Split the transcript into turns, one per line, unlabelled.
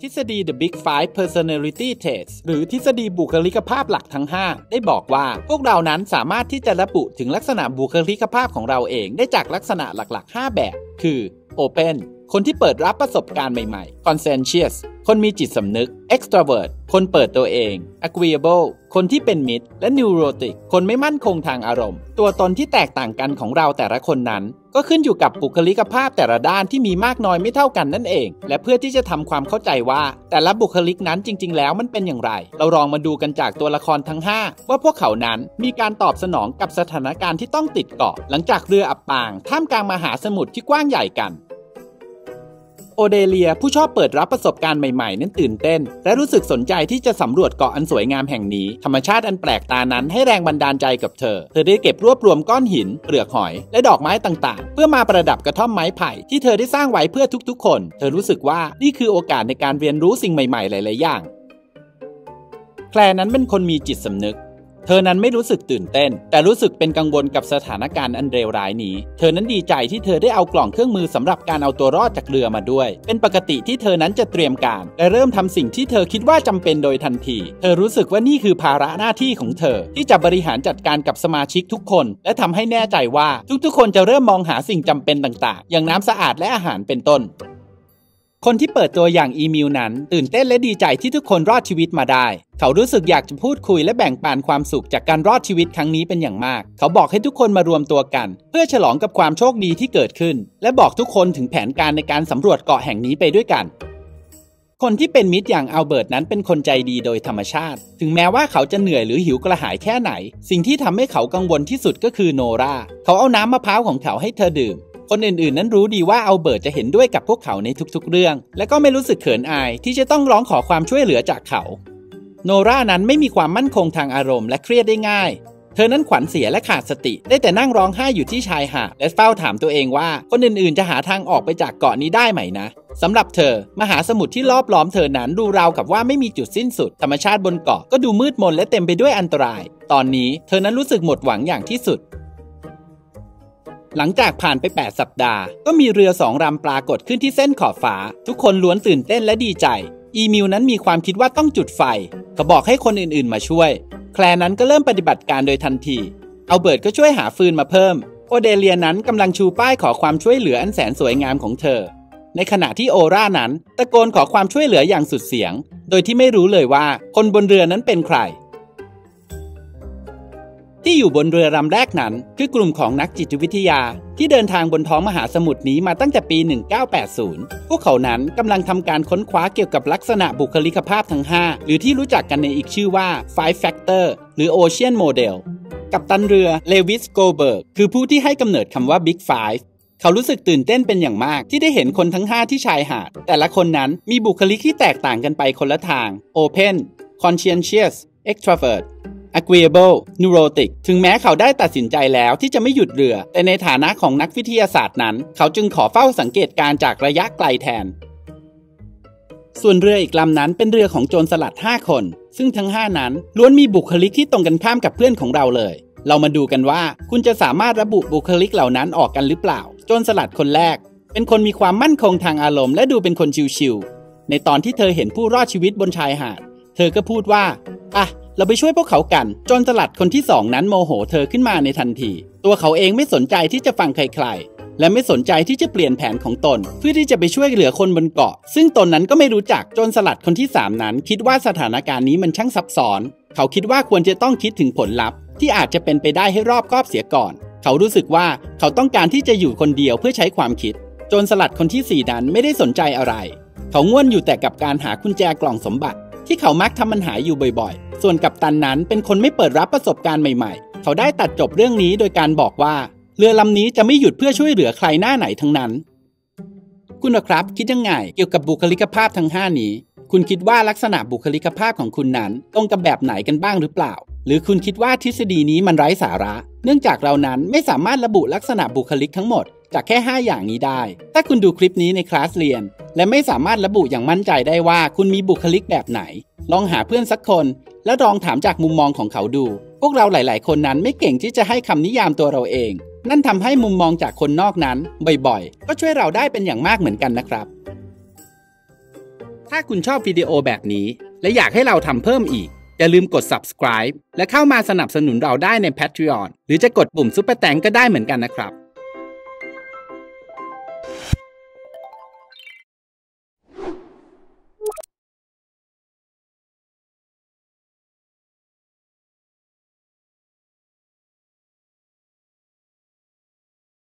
ทฤษฎี The Big Five Personality Traits หรือทฤษฎีบุคลิกภาพหลักทั้ง 5 ได้บอกว่าพวกเรานั้นสามารถที่จะระบุถึงลักษณะบุคลิกภาพของเราเองได้จากลักษณะหลักๆ 5 แบบคือ Open คนที่เปิดรับประสบการณ์ใหม่ๆ Conscientious คนมีจิตสำนึก Extrovert คนเปิดตัวเอง Agreeable คนที่เป็นมิตรและ Neurotic คนไม่มั่นคงทางอารมณ์ตัวตนที่แตกต่างกันของเราแต่ละคนนั้นก็ขึ้นอยู่กับบุคลิกภาพแต่ละด้านที่มีมากน้อยไม่เท่ากันนั่นเองและเพื่อที่จะทำความเข้าใจว่าแต่ละบุคลิกนั้นจริงๆแล้วมันเป็นอย่างไรเราลองมาดูกันจากตัวละครทั้ง 5ว่าพวกเขานั้นมีการตอบสนองกับสถานการณ์ที่ต้องติดเกาะหลังจากเรืออับปางท่ามกลางมหาสมุทรที่กว้างใหญ่กันโอเดเลียผู้ชอบเปิดรับประสบการณ์ใหม่ๆนั้นตื่นเต้นและรู้สึกสนใจที่จะสำรวจเกาะอันสวยงามแห่งนี้ธรรมชาติอันแปลกตานั้นให้แรงบันดาลใจกับเธอได้เก็บรวบรวมก้อนหินเปลือกหอยและดอกไม้ต่างๆเพื่อมาประดับกระท่อมไม้ไผ่ที่เธอได้สร้างไว้เพื่อทุกๆคนเธอรู้สึกว่านี่คือโอกาสในการเรียนรู้สิ่งใหม่ๆหลายๆอย่างแคลร์นั้นเป็นคนมีจิตสำนึกเธอนั้นไม่รู้สึกตื่นเต้นแต่รู้สึกเป็นกังวลกับสถานการณ์อันเลวร้ายนี้เธอนั้นดีใจที่เธอได้เอากล่องเครื่องมือสำหรับการเอาตัวรอดจากเรือมาด้วยเป็นปกติที่เธอนั้นจะเตรียมการและเริ่มทำสิ่งที่เธอคิดว่าจำเป็นโดยทันทีเธอรู้สึกว่านี่คือภาระหน้าที่ของเธอที่จะบริหารจัดการกับสมาชิกทุกคนและทำให้แน่ใจว่าทุกๆคนจะเริ่มมองหาสิ่งจำเป็นต่างๆอย่างน้ำสะอาดและอาหารเป็นต้นคนที่เปิดตัวอย่างอีมิลนั้นตื่นเต้นและดีใจที่ทุกคนรอดชีวิตมาได้เขารู้สึกอยากจะพูดคุยและแบ่งปันความสุขจากการรอดชีวิตครั้งนี้เป็นอย่างมากเขาบอกให้ทุกคนมารวมตัวกันเพื่อฉลองกับความโชคดีที่เกิดขึ้นและบอกทุกคนถึงแผนการในการสำรวจเกาะแห่งนี้ไปด้วยกันคนที่เป็นมิตรอย่างอัลเบิร์ตนั้นเป็นคนใจดีโดยธรรมชาติถึงแม้ว่าเขาจะเหนื่อยหรือหิวกระหายแค่ไหนสิ่งที่ทำให้เขากังวลที่สุดก็คือโนราเขาเอาน้ำมะพร้าวของเขาให้เธอดื่มคนอื่นๆนั้นรู้ดีว่าอัลเบิร์ตจะเห็นด้วยกับพวกเขาในทุกๆเรื่องและก็ไม่รู้สึกเขินอายที่จะต้องร้องขอความช่วยเหลือจากเขาโนรานั้นไม่มีความมั่นคงทางอารมณ์และเครียดได้ง่ายเธอนั้นขวัญเสียและขาดสติได้แต่นั่งร้องไห้อยู่ที่ชายหาดและเฝ้าถามตัวเองว่าคนอื่นๆจะหาทางออกไปจากเกาะนี้ได้ไหมนะสำหรับเธอมหาสมุทรที่รอบล้อมเธอนั้นดูราวกับว่าไม่มีจุดสิ้นสุดธรรมชาติบนเกาะก็ดูมืดมนและเต็มไปด้วยอันตรายตอนนี้เธอนั้นรู้สึกหมดหวังอย่างที่สุดหลังจากผ่านไป8สัปดาห์ก็มีเรือ2ลำปรากฏขึ้นที่เส้นขอบฟ้าทุกคนล้วนตื่นเต้นและดีใจอีมิลนั้นมีความคิดว่าต้องจุดไฟเขาบอกให้คนอื่นๆมาช่วยแคลร์นั้นก็เริ่มปฏิบัติการโดยทันทีอัลเบิร์ตก็ช่วยหาฟืนมาเพิ่มโอเดเลียนั้นกำลังชูป้ายขอความช่วยเหลืออันแสนสวยงามของเธอในขณะที่โอรานั้นตะโกนขอความช่วยเหลืออย่างสุดเสียงโดยที่ไม่รู้เลยว่าคนบนเรือนั้นเป็นใครที่อยู่บนเรือลำแรกนั้นคือกลุ่มของนักจิตวิทยาที่เดินทางบนท้องมหาสมุทรนี้มาตั้งแต่ปี 1980 พวกเขานั้นกำลังทำการค้นคว้าเกี่ยวกับลักษณะบุคลิกภาพทั้ง 5 หรือที่รู้จักกันในอีกชื่อว่า Five Factor หรือ Ocean Model กัปตันเรือเลวิสโกเบิร์กคือผู้ที่ให้กำเนิดคำว่า Big Five เขารู้สึกตื่นเต้นเป็นอย่างมากที่ได้เห็นคนทั้ง 5 ที่ชายหาดแต่ละคนนั้นมีบุคลิกที่แตกต่างกันไปคนละทาง Open Conscientious Extrovert Agreeable Neurotic ถึงแม้เขาได้ตัดสินใจแล้วที่จะไม่หยุดเรือแต่ในฐานะของนักวิทยาศาสตร์นั้นเขาจึงขอเฝ้าสังเกตการณ์จากระยะไกลแทนส่วนเรืออีกลำนั้นเป็นเรือของโจรสลัด5คนซึ่งทั้ง5นั้นล้วนมีบุคลิกที่ตรงกันข้ามกับเพื่อนของเราเลยเรามาดูกันว่าคุณจะสามารถระบุบุคลิกเหล่านั้นออกกันหรือเปล่าโจรสลัดคนแรกเป็นคนมีความมั่นคงทางอารมณ์และดูเป็นคนชิลๆในตอนที่เธอเห็นผู้รอดชีวิตบนชายหาดเธอก็พูดว่าเราไปช่วยพวกเขากันโจรสลัดคนที่2นั้นโมโหเธอขึ้นมาในทันทีตัวเขาเองไม่สนใจที่จะฟังใครๆและไม่สนใจที่จะเปลี่ยนแผนของตนเพื่อที่จะไปช่วยเหลือคนบนเกาะซึ่งตนนั้นก็ไม่รู้จักโจรสลัดคนที่3นั้นคิดว่าสถานการณ์นี้มันช่างซับซ้อนเขาคิดว่าควรจะต้องคิดถึงผลลัพธ์ที่อาจจะเป็นไปได้ให้รอบคอบเสียก่อนเขารู้สึกว่าเขาต้องการที่จะอยู่คนเดียวเพื่อใช้ความคิดโจรสลัดคนที่4นั้นไม่ได้สนใจอะไรเขาง่วนอยู่แต่กับการหากุญแจกล่องสมบัติที่เขามักทำมันหายอยู่บ่อยๆส่วนกัปตันนั้นเป็นคนไม่เปิดรับประสบการณ์ใหม่ๆเขาได้ตัดจบเรื่องนี้โดยการบอกว่าเรือลำนี้จะไม่หยุดเพื่อช่วยเหลือใครหน้าไหนทั้งนั้นคุณครับคิดยังไงเกี่ยวกับบุคลิกภาพทั้ง5นี้คุณคิดว่าลักษณะบุคลิกภาพของคุณนั้นตรงกับแบบไหนกันบ้างหรือเปล่าหรือคุณคิดว่าทฤษฎีนี้มันไร้สาระเนื่องจากเรานั้นไม่สามารถระบุลักษณะบุคลิกทั้งหมดจากแค่5อย่างนี้ได้ถ้าคุณดูคลิปนี้ในคลาสเรียนและไม่สามารถระบุอย่างมั่นใจได้ว่าคุณมีบุคลิกแบบไหนลองหาเพื่อนสักคนและลองถามจากมุมมองของเขาดูพวกเราหลายๆคนนั้นไม่เก่งที่จะให้คำนิยามตัวเราเองนั่นทำให้มุมมองจากคนนอกนั้นบ่อยๆก็ช่วยเราได้เป็นอย่างมากเหมือนกันนะครับถ้าคุณชอบวิดีโอแบบนี้และอยากให้เราทำเพิ่มอีกอย่าลืมกด subscribe และเข้ามาสนับสนุนเราได้ใน Patreon หรือจะกดปุ่ม Super Thanks ก็ได้เหมือนกันนะครับ